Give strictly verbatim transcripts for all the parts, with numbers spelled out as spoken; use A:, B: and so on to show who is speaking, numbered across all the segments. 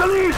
A: lead!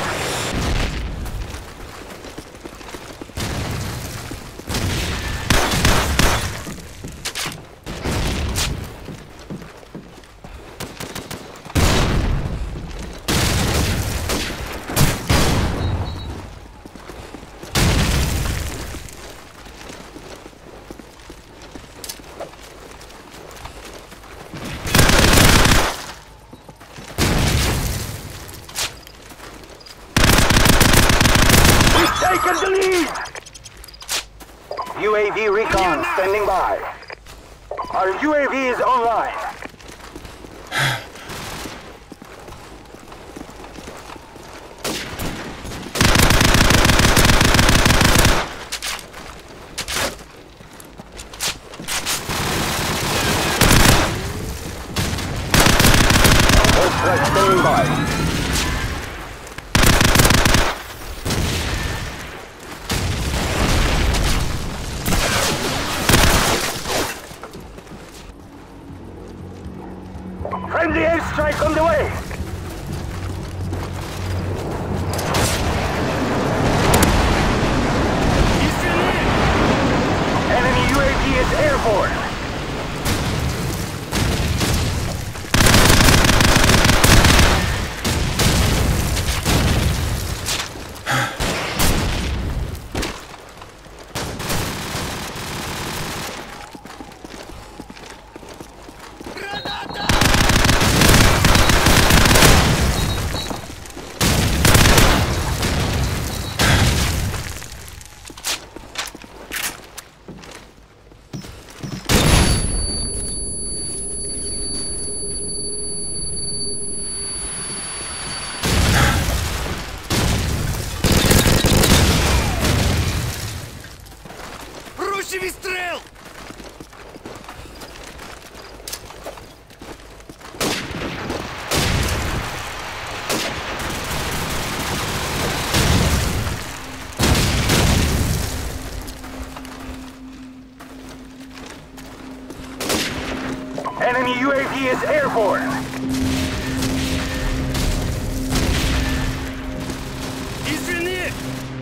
A: Taken the lead! U A V recon standing by. Our U A V is online. Airstrike standing by. Friendly airstrike on the way! Enemy U A V is airborne!
B: Стрел!
A: Enemy U A V is airborne!
B: Извини!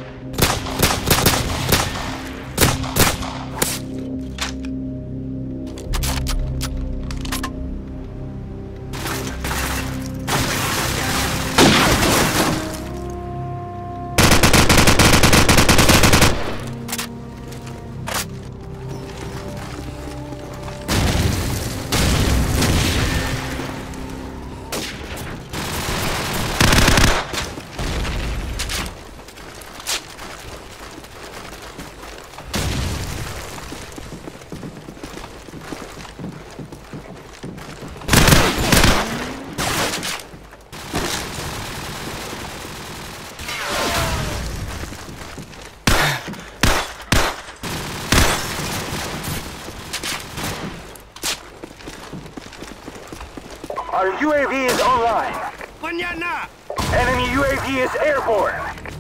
A: Our U A V is online.
B: Понятно!
A: Enemy U A V is airborne.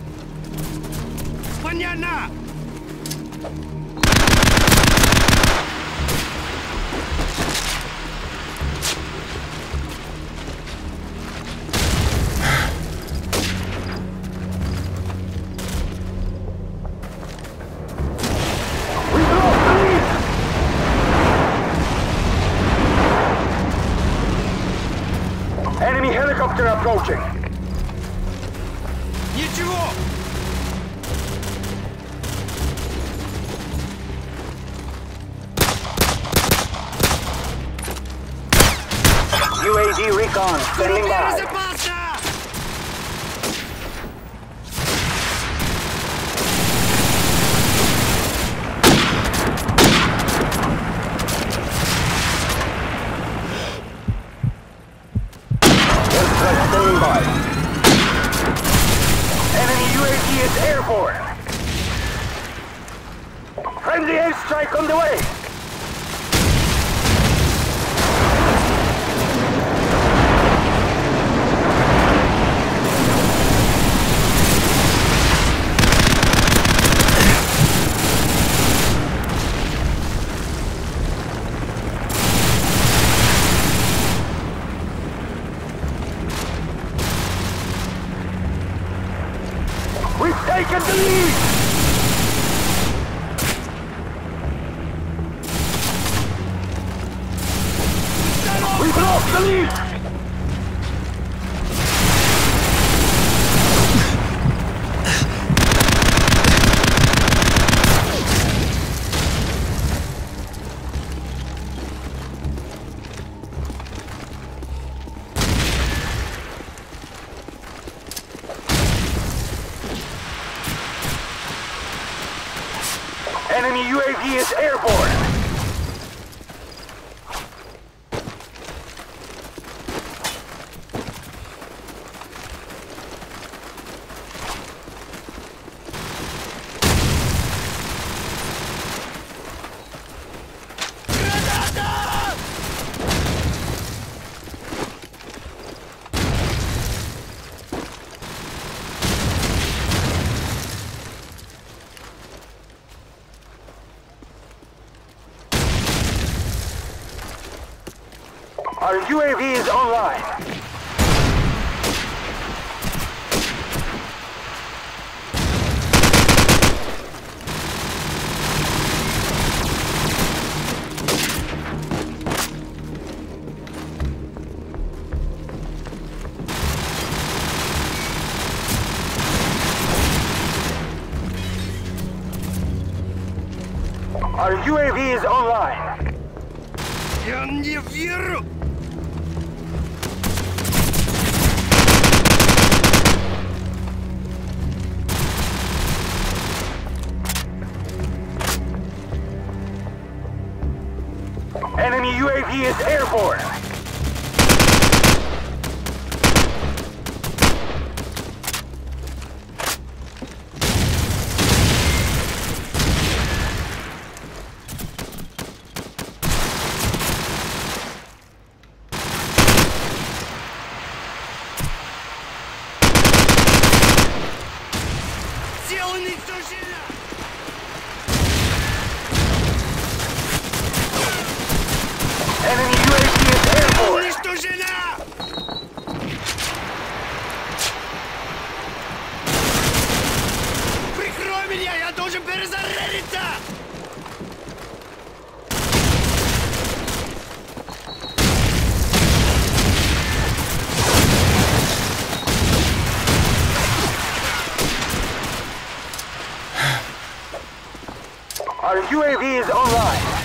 B: Понятно!
A: Enemy helicopter approaching.
B: Ничего!
A: U A V recon standing by.
B: Безопасно!
A: Standing by. Enemy U A V is airborne. Friendly airstrike on the way. taken the lead! We've lost the lead! Enemy U A V is airborne! Our U A V is online. Our U A V is online.
B: Я не верю!
A: Enemy U A V is airborne.
B: Сила уничтожена!
A: Enemy U A V is airborne.
B: Уничтожена! Прикрой меня, я должен перезарядиться!
A: Our U A V is online.